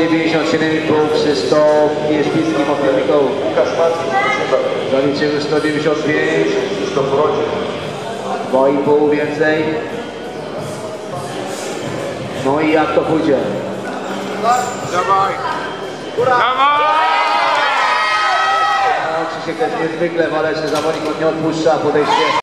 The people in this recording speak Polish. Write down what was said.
197,5, Krzysztof Jeśpicki, Mokry Mikoł. Zaliczył 195. 2,5 więcej. No i jak to pójdzie? Dawaj! Dawaj! No, Krzysiek jest niezwykle waleczny zawodnik, on nie odpuszcza podejście.